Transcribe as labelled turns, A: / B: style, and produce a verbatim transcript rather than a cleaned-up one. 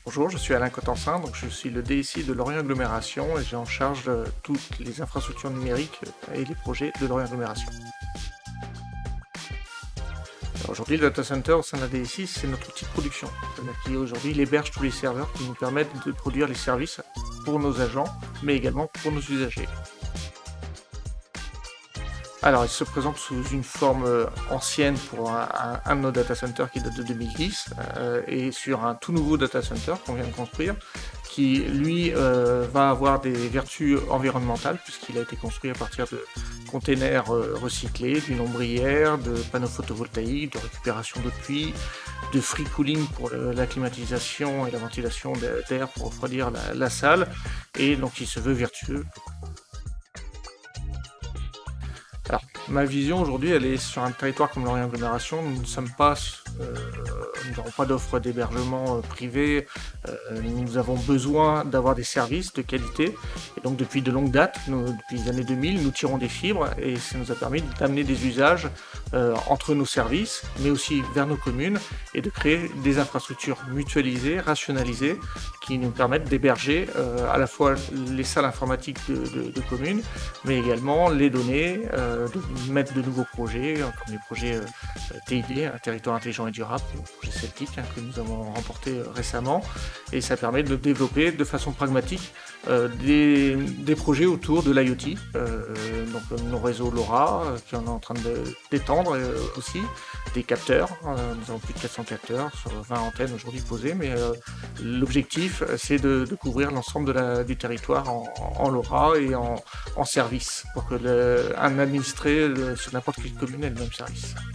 A: Bonjour, je suis Alain Cotensin, donc je suis le D S I de Lorient Agglomération et j'ai en charge euh, toutes les infrastructures numériques euh, et les projets de Lorient Agglomération. Alors aujourd'hui, le data center au sein de la D S I, c'est notre outil de production. C'est-à-dire qu'aujourd'hui, il héberge tous les serveurs qui nous permettent de produire les services pour nos agents, mais également pour nos usagers. Alors, il se présente sous une forme euh, ancienne pour un, un- un de nos data centers qui date de deux mille dix euh, et sur un tout nouveau data center qu'on vient de construire qui, lui, euh, va avoir des vertus environnementales puisqu'il a été construit à partir de containers euh, recyclés, d'une ombrière, de panneaux photovoltaïques, de récupération d'eau de pluie, de free cooling pour le- la climatisation et la ventilation d'a- d'air pour refroidir la, la salle, et donc il se veut vertueux. Alors, ma vision aujourd'hui, elle est sur un territoire comme Lorient Agglomération. Nous ne sommes pas, euh, nous n'avons pas d'offre d'hébergement euh, privé. Euh, nous avons besoin d'avoir des services de qualité. Et donc, depuis de longues dates, nous- depuis les années deux mille, nous tirons des fibres et ça nous a permis d'amener des usages euh, entre nos services, mais aussi vers nos communes et de créer des infrastructures mutualisées, rationalisées, qui nous permettent d'héberger euh, à la fois les salles informatiques de, de- de communes, mais également les données, euh, de mettre de nouveaux projets, hein, comme les projets euh, T I D, un territoire intelligent et durable, le projet Celtic, hein, que nous avons remporté euh, récemment, et ça permet de développer de façon pragmatique euh, des, des projets autour de l'IoT, euh, donc euh, nos réseaux LoRa, euh, qui on est en train de d'étendre euh, aussi, des capteurs, euh, nous avons plus de quatre cents capteurs sur vingt antennes aujourd'hui posées, mais euh, l'objectif euh, c'est de, de couvrir l'ensemble de la- du territoire en, en LoRa et en, en service, pour que le- un administré le- sur n'importe quelle commune ait le même service.